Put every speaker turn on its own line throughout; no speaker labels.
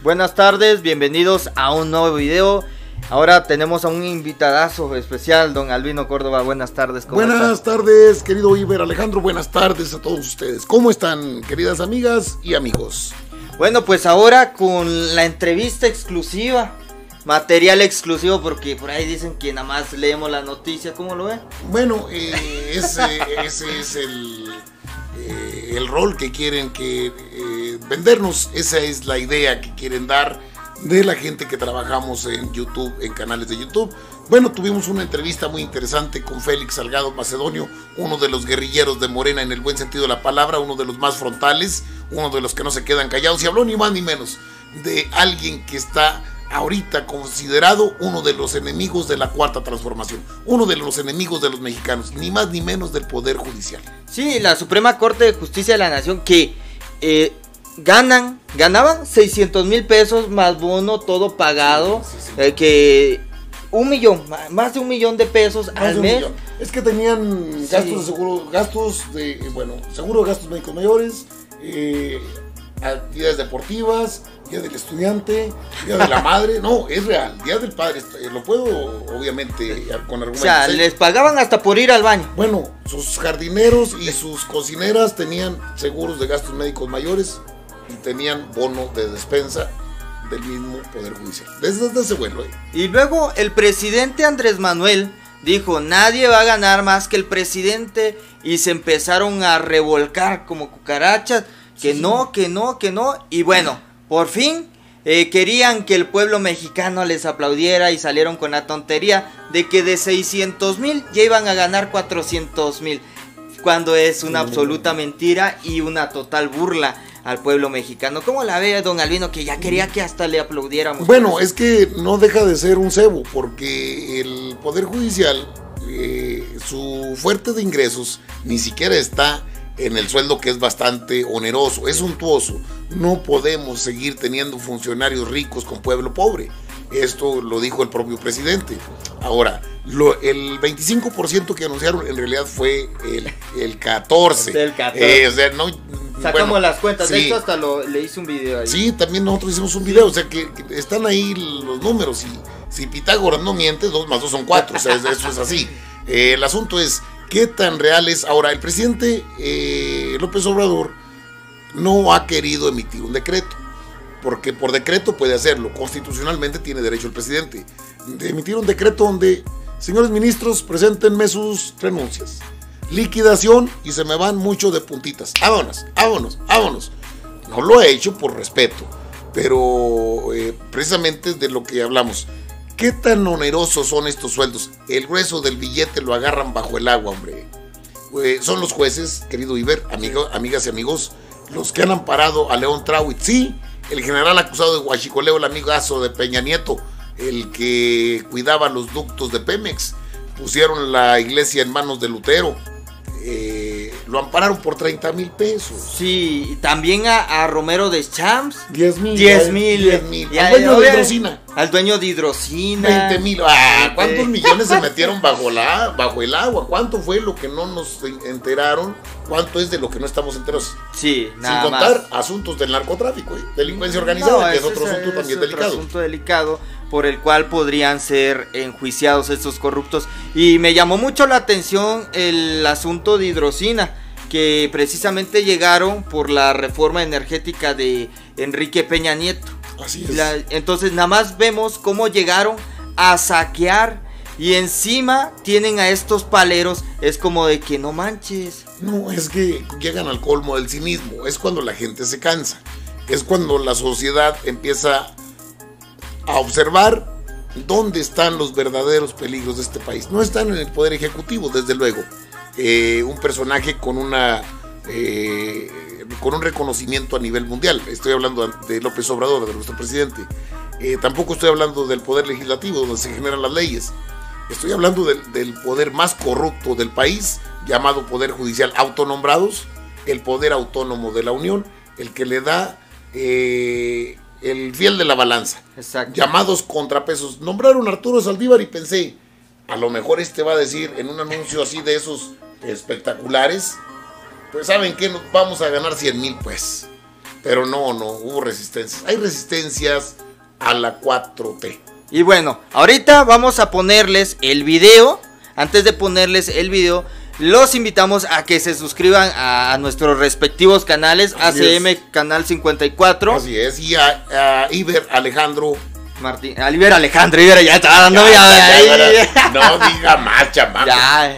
Buenas tardes, bienvenidos a un nuevo video. Ahora tenemos a un invitadazo especial, don Albino Córdoba. Buenas tardes.
Buenas tardes, querido Iber Alejandro. Buenas tardes a todos ustedes. ¿Cómo están, queridas amigas y amigos?
Bueno, pues ahora con la entrevista exclusiva, material exclusivo, porque por ahí dicen que nada más leemos la noticia. ¿Cómo lo ven?
Bueno, ese es el rol que quieren vendernos. Esa es la idea que quieren dar de la gente que trabajamos en YouTube, en canales de YouTube. Bueno, tuvimos una entrevista muy interesante con Félix Salgado Macedonio, uno de los guerrilleros de Morena en el buen sentido de la palabra, uno de los más frontales, uno de los que no se quedan callados, y habló ni más ni menos de alguien que está ahorita considerado uno de los enemigos de la Cuarta Transformación, uno de los enemigos de los mexicanos, ni más ni menos del Poder Judicial.
Sí, la Suprema Corte de Justicia de la Nación, que ganaban 600,000 pesos más bono, todo pagado, sí. Que más de 1,000,000 de pesos al mes.
Es que tenían gastos de seguro, seguro de gastos médicos mayores, actividades deportivas, día del estudiante, día de la madre. No, es real, día del padre. Lo puedo, obviamente, con argumentos.
O sea, les pagaban hasta por ir al baño.
Bueno, sus jardineros y sus cocineras tenían seguros de gastos médicos mayores y tenían bono de despensa del mismo Poder Judicial. Desde ese vuelo,
Y luego el presidente Andrés Manuel dijo: nadie va a ganar más que el presidente, y se empezaron a revolcar como cucarachas, que no. Y bueno, por fin querían que el pueblo mexicano les aplaudiera y salieron con la tontería de que de 600,000 ya iban a ganar 400,000, cuando es una absoluta mentira y una total burla al pueblo mexicano. ¿Cómo la ve, don Albino, que ya quería que hasta le aplaudiéramos?
Bueno, es que no deja de ser un cebo, porque el Poder Judicial, su fuerte de ingresos ni siquiera está en el sueldo, que es bastante oneroso, es suntuoso. No podemos seguir teniendo funcionarios ricos con pueblo pobre. Esto lo dijo el propio presidente. Ahora, el 25% que anunciaron en realidad fue el 14%.
El 14%.
O sea, no,
sacamos las cuentas,
sí.
De hecho hasta le hice un video ahí.
Sí, también nosotros hicimos un video, o sea que están ahí los números, y si Pitágoras no miente, 2 más 2 son 4, o sea, eso es así. El asunto es qué tan real es. Ahora, el presidente López Obrador no ha querido emitir un decreto, porque por decreto puede hacerlo, constitucionalmente tiene derecho el presidente de emitir un decreto donde: señores ministros, preséntenme sus renuncias, liquidación, y se me van mucho de puntitas, vámonos. No lo ha hecho por respeto, pero precisamente de lo que hablamos. ¿Qué tan onerosos son estos sueldos? El grueso del billete lo agarran bajo el agua, hombre. Son los jueces, querido Iber, amigas y amigos, los que han amparado a León Tráhuiz. Sí, el general acusado de huachicoleo, el amigazo de Peña Nieto, el que cuidaba los ductos de Pemex. Pusieron la iglesia en manos de Lutero. Lo ampararon por 30,000 pesos.
Sí, y también a Romero de Champs.
10,000.
10,000.
Al dueño de Hidrocina.
Al dueño de Hidrocina.
20,000. ¿Cuántos millones se metieron bajo el agua? ¿Cuánto fue lo que no nos enteraron? ¿Cuánto es de lo que no estamos enterados?
Sí, nada
Sin contar
más.
Asuntos del narcotráfico, delincuencia organizada, que es otro asunto también delicado.
Asunto delicado por el cual podrían ser enjuiciados estos corruptos. Y me llamó mucho la atención el asunto de Hidrocina, que precisamente llegaron por la reforma energética de Enrique Peña Nieto.
Así es.
Entonces nada más vemos cómo llegaron a saquear, y encima tienen a estos paleros. Es como de que no manches.
No, es que llegan al colmo del cinismo. Es cuando la gente se cansa. Es cuando la sociedad empieza a observar dónde están los verdaderos peligros de este país. No están en el poder ejecutivo, desde luego. Un personaje con un reconocimiento a nivel mundial. Estoy hablando de López Obrador, de nuestro presidente. Tampoco estoy hablando del poder legislativo, donde se generan las leyes. Estoy hablando del poder más corrupto del país, llamado Poder Judicial, autonombrados, el poder autónomo de la Unión, el que le da el fiel de la balanza.
Exacto.
Llamados contrapesos. Nombraron a Arturo Saldívar y pensé, a lo mejor va a decir en un anuncio así de esos espectaculares, pues ¿saben qué? Nos vamos a ganar 100,000, pues. Pero no hubo resistencias. Hay resistencias a la 4T.
Y bueno, ahorita vamos a ponerles el video. Antes de ponerles el video, los invitamos a que se suscriban a nuestros respectivos canales. Así ACM es. Canal 54.
Así es, y a Iber Alejandro
Martín, Iber Alejandro, Iber ya está dando no
diga más, chamaco.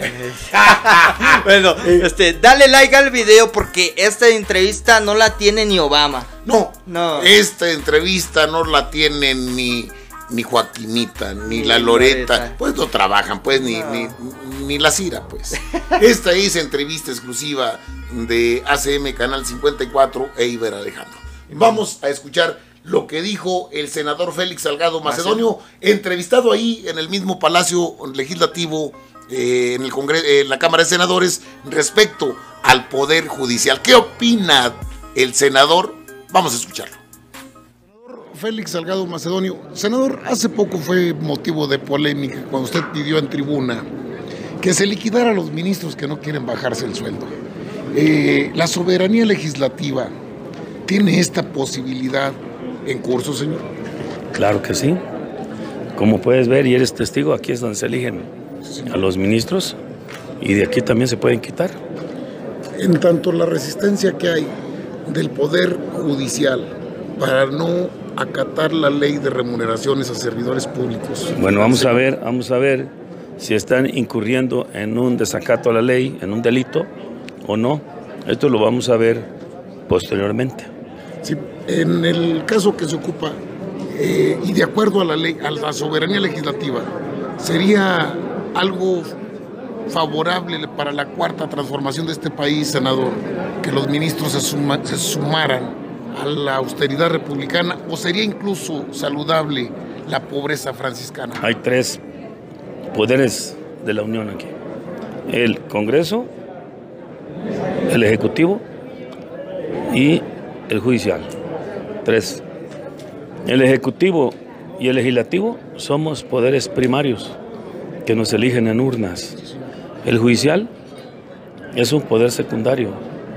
Bueno, dale like al video porque esta entrevista no la tiene ni Obama.
No. Esta entrevista no la tiene ni Joaquinita, ni la Loreta. Pues no trabajan, pues, ni la Cira, pues. Esta es entrevista exclusiva de ACM Canal 54 e Iber Alejandro. Vamos a escuchar lo que dijo el senador Félix Salgado Macedonio, entrevistado ahí en el mismo Palacio Legislativo, en el Congreso, en la Cámara de Senadores, respecto al Poder Judicial. ¿Qué opina el senador? Vamos a escucharlo.
Félix Salgado Macedonio, senador, hace poco fue motivo de polémica cuando usted pidió en tribuna que se liquidara a los ministros que no quieren bajarse el sueldo. ¿La soberanía legislativa tiene esta posibilidad en curso, señor?
Claro que sí. Como puedes ver y eres testigo, aquí es donde se eligen a los ministros y de aquí también se pueden quitar.
En tanto la resistencia que hay del Poder Judicial para no acatar la ley de remuneraciones a servidores públicos.
Bueno, vamos a ver si están incurriendo en un desacato a la ley, en un delito o no. Esto lo vamos a ver posteriormente.
Sí, en el caso que se ocupa y de acuerdo a la ley, a la soberanía legislativa, sería algo favorable para la cuarta transformación de este país, senador, que los ministros se sumaran a la austeridad republicana, o sería incluso saludable la pobreza franciscana.
Hay tres poderes de la Unión aquí: el Congreso, el Ejecutivo y el Judicial. Tres. El Ejecutivo y el Legislativo somos poderes primarios que nos eligen en urnas. El Judicial es un poder secundario.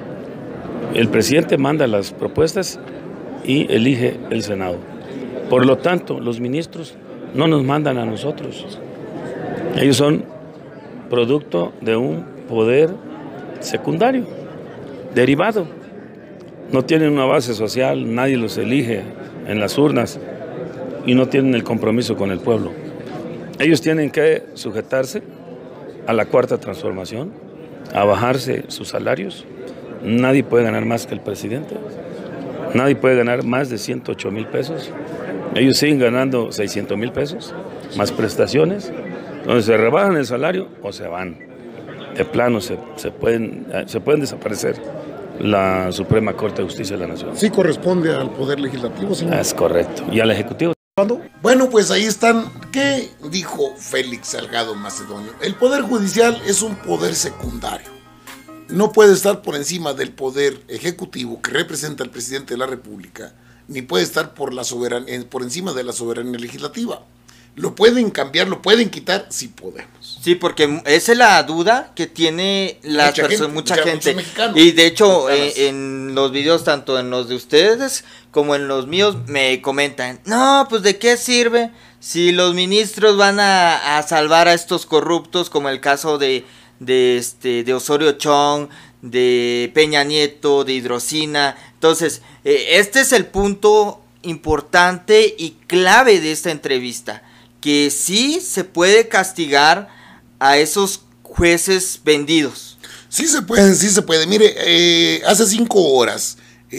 El presidente manda las propuestas y elige el Senado. Por lo tanto, los ministros no nos mandan a nosotros. Ellos son producto de un poder secundario, derivado. No tienen una base social, nadie los elige en las urnas y no tienen el compromiso con el pueblo. Ellos tienen que sujetarse a la cuarta transformación, a bajarse sus salarios. Nadie puede ganar más que el presidente, nadie puede ganar más de 108,000 pesos. Ellos siguen ganando 600,000 pesos, más prestaciones, donde se rebajan el salario o se van. De plano se pueden desaparecer la Suprema Corte de Justicia de la Nación.
Sí corresponde al Poder Legislativo, señor.
Es correcto. ¿Y al Ejecutivo?
Bueno, pues ahí están. ¿Qué dijo Félix Salgado Macedonio? El Poder Judicial es un poder secundario. No puede estar por encima del Poder Ejecutivo, que representa al Presidente de la República, ni puede estar por encima de la soberanía legislativa. Lo pueden cambiar, lo pueden quitar, sí podemos.
Sí, porque esa es la duda que tiene mucha gente. Y de hecho, en los videos, tanto en los de ustedes como en los míos, me comentan, no, pues ¿de qué sirve si los ministros van a salvar a estos corruptos, como el caso de Osorio Chong, de Peña Nieto, de Hidrocina? Entonces, este es el punto importante y clave de esta entrevista, que sí se puede castigar a esos jueces vendidos.
Sí se puede. Mire, hace 5 horas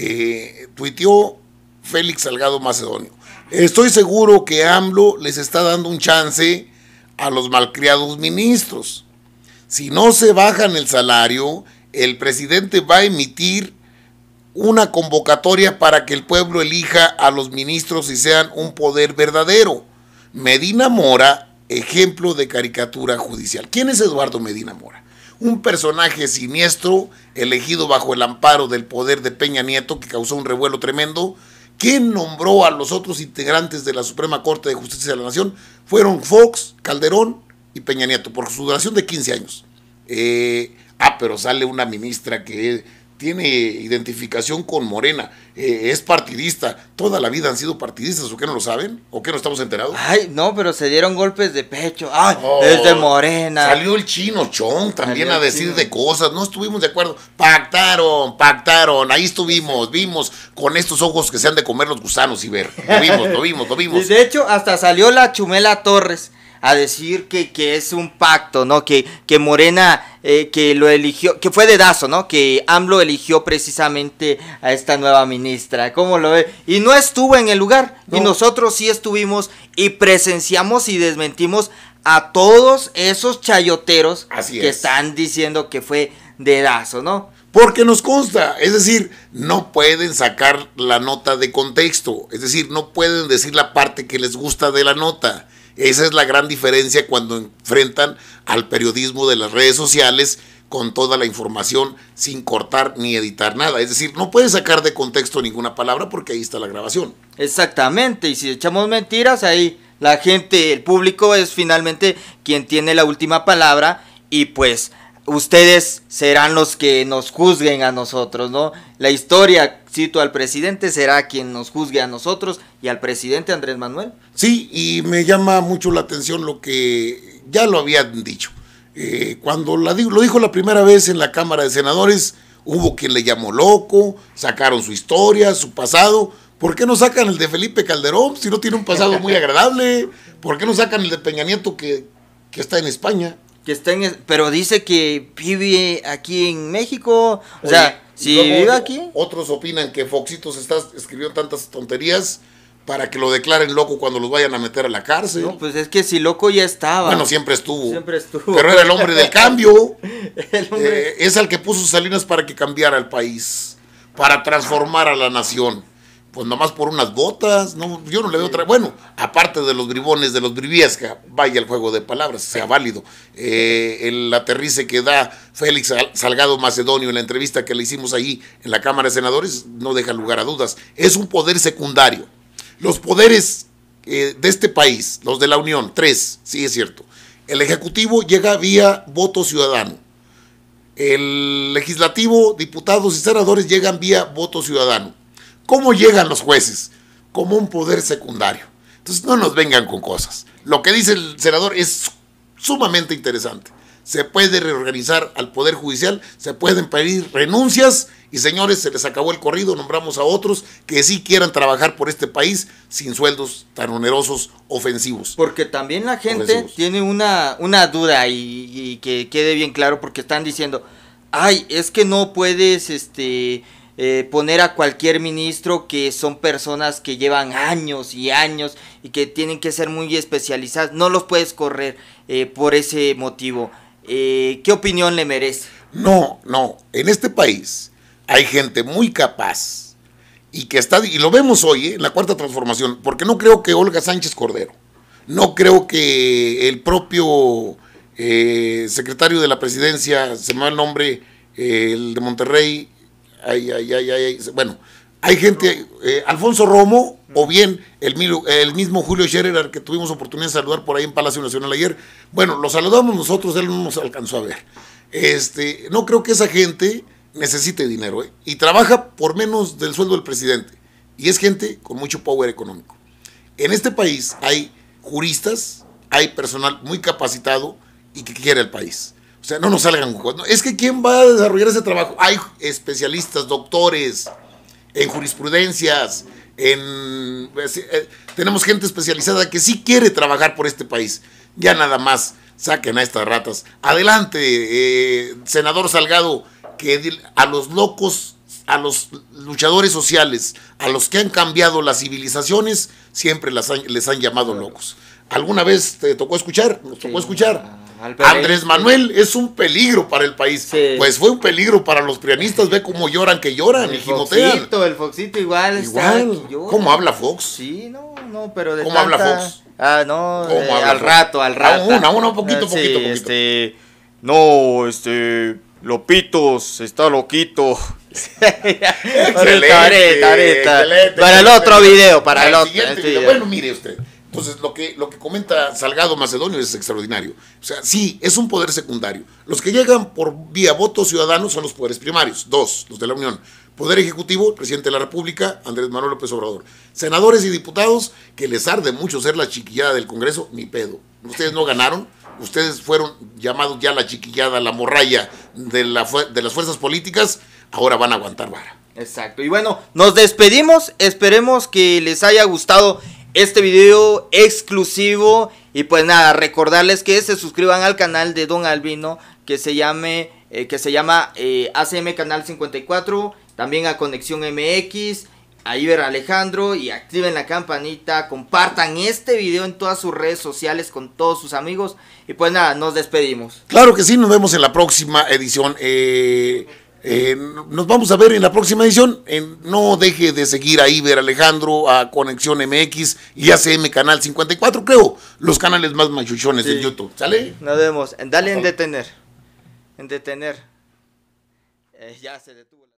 tuiteó Félix Salgado Macedonio: estoy seguro que AMLO les está dando un chance a los malcriados ministros. Si no se bajan el salario, el presidente va a emitir una convocatoria para que el pueblo elija a los ministros y sean un poder verdadero. Medina Mora, ejemplo de caricatura judicial. ¿Quién es Eduardo Medina Mora? Un personaje siniestro, elegido bajo el amparo del poder de Peña Nieto, que causó un revuelo tremendo. ¿Quién nombró a los otros integrantes de la Suprema Corte de Justicia de la Nación? Fueron Fox, Calderón y Peña Nieto, por su duración de 15 años. Pero sale una ministra que tiene identificación con Morena, es partidista, toda la vida han sido partidistas, ¿o qué no lo saben? ¿O qué no estamos enterados?
Ay, no, pero se dieron golpes de pecho. Ay, es de Morena.
Salió el chino Chong también
Salió
a decir
chino.
de cosas, no estuvimos de acuerdo. Pactaron, ahí estuvimos, vimos con estos ojos que se han de comer los gusanos y ver. Lo vimos.
Y de hecho, hasta salió la Chumela Torres a decir que es un pacto, ¿no? Que Morena, que lo eligió, que fue dedazo, ¿no? Que AMLO eligió precisamente a esta nueva ministra. ¿Cómo lo ve? Y no estuvo en el lugar. No. Y nosotros sí estuvimos y presenciamos y desmentimos a todos esos chayoteros que están diciendo que fue dedazo, ¿no?
Porque nos consta, es decir, no pueden sacar la nota de contexto, es decir, no pueden decir la parte que les gusta de la nota. Esa es la gran diferencia cuando enfrentan al periodismo de las redes sociales con toda la información sin cortar ni editar nada. Es decir, no puedes sacar de contexto ninguna palabra porque ahí está la grabación.
Exactamente, y si echamos mentiras, ahí la gente, el público es finalmente quien tiene la última palabra y pues ustedes serán los que nos juzguen a nosotros, ¿no? La historia, cito al presidente, será quien nos juzgue a nosotros y al presidente Andrés Manuel.
Sí, y me llama mucho la atención lo que ya lo habían dicho. Cuando lo dijo la primera vez en la Cámara de Senadores, hubo quien le llamó loco, sacaron su historia, su pasado. ¿Por qué no sacan el de Felipe Calderón si no tiene un pasado muy agradable? ¿Por qué no sacan el de Peña Nieto que está en España?
Pero dice que vive aquí en México, o sea, si vive aquí.
Otros opinan que Foxito se está escribiendo tantas tonterías para que lo declaren loco cuando los vayan a meter a la cárcel.
No, pues es que si loco ya estaba.
Bueno, siempre estuvo.
Pero
era el hombre del cambio. Es al que puso Salinas para que cambiara el país, para transformar a la nación. Pues nomás por unas botas, no, yo no le veo otra. Bueno, aparte de los bribones, de los briviesca, vaya el juego de palabras, sea válido. El aterrice que da Félix Salgado Macedonio en la entrevista que le hicimos ahí en la Cámara de Senadores no deja lugar a dudas. Es un poder secundario. Los poderes de este país, los de la Unión, 3, sí es cierto. El Ejecutivo llega vía voto ciudadano. El Legislativo, diputados y senadores llegan vía voto ciudadano. ¿Cómo llegan los jueces? Como un poder secundario. Entonces no nos vengan con cosas. Lo que dice el senador es sumamente interesante. Se puede reorganizar al Poder Judicial, se pueden pedir renuncias y señores, se les acabó el corrido, nombramos a otros que sí quieran trabajar por este país sin sueldos tan onerosos, ofensivos.
Porque también la gente tiene una duda y que quede bien claro porque están diciendo, ay, es que no puedes poner a cualquier ministro que son personas que llevan años y años y que tienen que ser muy especializadas, no los puedes correr por ese motivo. ¿Qué opinión le merece?
No, en este país hay gente muy capaz y que está, y lo vemos hoy en la Cuarta Transformación, porque no creo que Olga Sánchez Cordero, no creo que el propio secretario de la presidencia, se me va el nombre, el de Monterrey, bueno, hay gente, Alfonso Romo, o bien el mismo Julio Scherer, al que tuvimos oportunidad de saludar por ahí en Palacio Nacional ayer. Bueno, lo saludamos nosotros, él no nos alcanzó a ver. No creo que esa gente necesite dinero, y trabaja por menos del sueldo del presidente, y es gente con mucho power económico. En este país hay juristas, hay personal muy capacitado y que quiere el país. O sea, no nos salgan con cosas. Es que ¿quién va a desarrollar ese trabajo? Hay especialistas, doctores en jurisprudencias, tenemos gente especializada que sí quiere trabajar por este país. Ya nada más saquen a estas ratas. Adelante, senador Salgado, que a los locos, a los luchadores sociales, a los que han cambiado las civilizaciones, siempre les han llamado locos. ¿Alguna vez te tocó escuchar? Nos tocó escuchar. Andrés Manuel es un peligro para el país. Sí. Pues fue un peligro para los prianistas. Ve cómo lloran, que lloran y gimotean.
El Foxito igual.
¿Cómo habla Fox?
Sí, no, pero de
¿Cómo habla Fox?
No, al rato.
Un poquito.
Lopitos, está loquito.
Excelente.
Para el otro video,
Bueno, mire usted. Entonces, lo que comenta Salgado Macedonio es extraordinario. O sea, sí, es un poder secundario. Los que llegan por vía voto ciudadano son los poderes primarios, dos, los de la Unión. Poder Ejecutivo, el presidente de la República, Andrés Manuel López Obrador. Senadores y diputados, que les arde mucho ser la chiquillada del Congreso, ni pedo. Ustedes no ganaron, ustedes fueron llamados ya la chiquillada, la morralla de las fuerzas políticas, ahora van a aguantar vara.
Exacto. Y bueno, nos despedimos. Esperemos que les haya gustado este video exclusivo. Y pues nada, recordarles que se suscriban al canal de Don Albino, que se llama ACM Canal 54. También a Conexión MX, a Iber Alejandro, y activen la campanita, compartan este video en todas sus redes sociales con todos sus amigos. Y pues nada, nos despedimos.
Claro que sí, nos vemos en la próxima edición. Nos vamos a ver en la próxima edición. No deje de seguir a Iber Alejandro, a Conexión MX y ACM Canal 54, creo, los canales más machuchones de YouTube. ¿Sale?
Nos vemos. Dale en detener. En detener. Ya se detuvo.